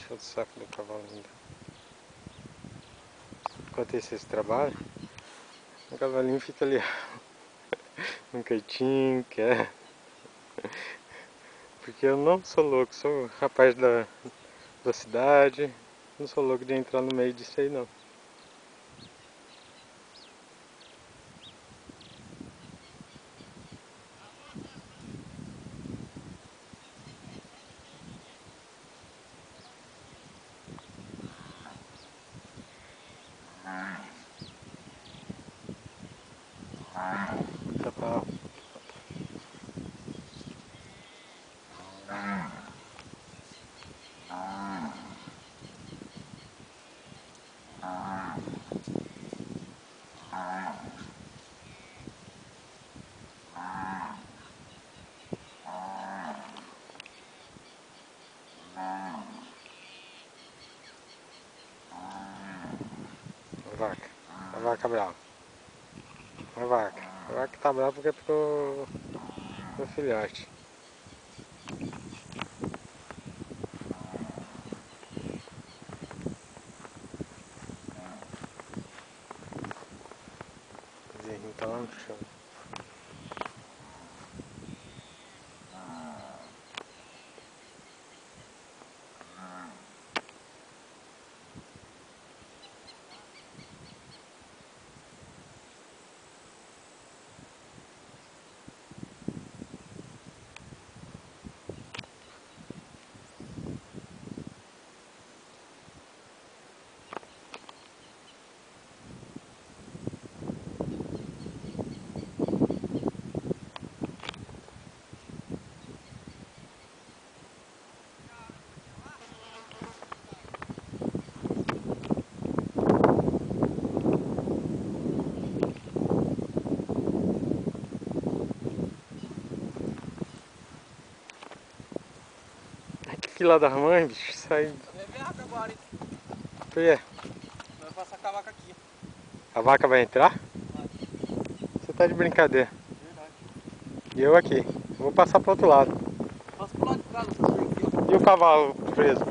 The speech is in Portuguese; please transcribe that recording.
Puxa o saco do cavalo ainda. Enquanto esse trabalho, o cavalinho fica ali num cantinho, quer. Porque eu não sou louco, sou rapaz da cidade, não sou louco de entrar no meio disso aí não. Tá pra... A vaca brava. A vaca tá brava porque ficou no filhote. O bezerrinho tá lá no chão. Que fila das mães, bicho, sai. Vai ver rápido agora, hein? Por quê? Vai passar com a vaca aqui. A vaca vai entrar? Vai. Você tá de brincadeira. Verdade. E eu aqui. Vou passar pro outro lado. Passa pro lado de cá, vocês vêm aqui, ó. E o cavalo preso?